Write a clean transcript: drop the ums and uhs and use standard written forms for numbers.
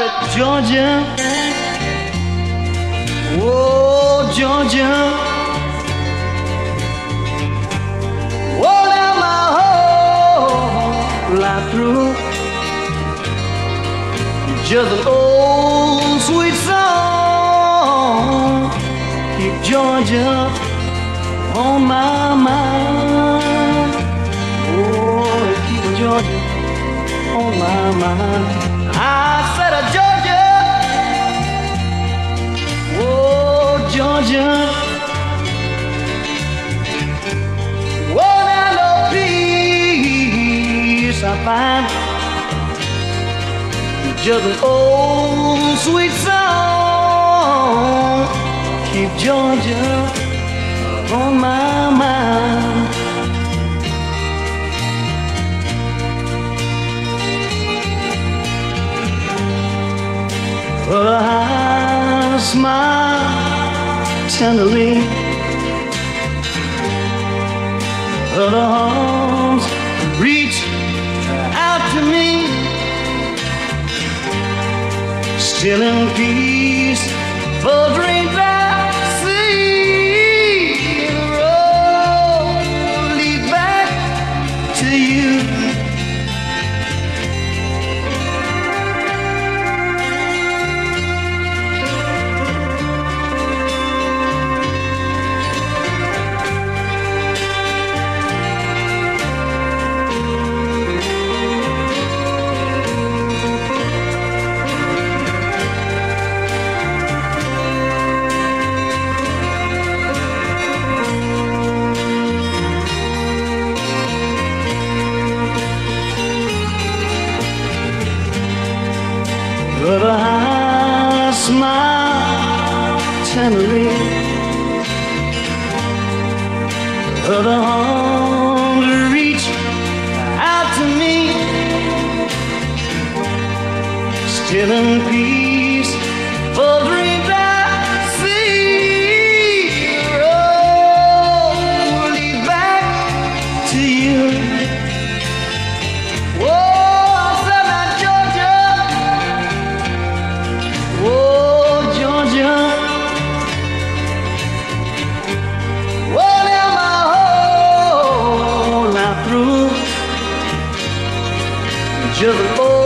Georgia, oh Georgia, oh now my whole life through, just an old sweet song, keep Georgia on my mind, oh keep Georgia on my mind. I said Georgia, oh Georgia, oh now no peace I find, just an old sweet song, keep Georgia on my mind. But I smile tenderly, her arms reach out to me, still in peace for dreams I see. The road leads back to you. But I smile tenderly, her arms reach out to me, still in peace for dreams I see. The road leads back to you. Just an old